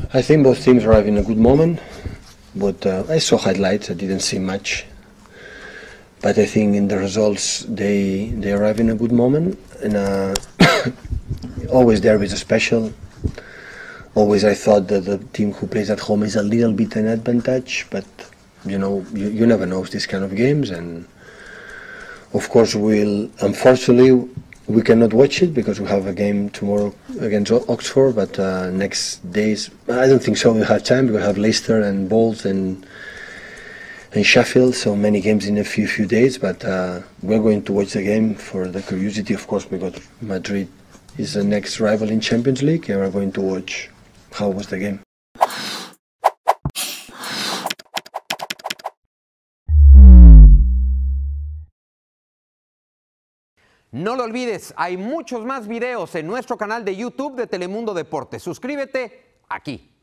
I think both teams are having a good moment, but I saw highlights. I didn't see much, but I think in the results they are having a good moment, and always derbies are special. Always I thought that the team who plays at home is a little bit an advantage, but you know, you never know these kind of games, and of course unfortunately we cannot watch it because we have a game tomorrow against Oxford, but next days I don't think so we'll have time because we have Leicester and Bolton and Sheffield, so many games in a few days, but we're going to watch the game for the curiosity, of course, because Madrid is the next rival in Champions League, and we're going to watch how was the game. No lo olvides, hay muchos más videos en nuestro canal de YouTube de Telemundo Deportes. Suscríbete aquí.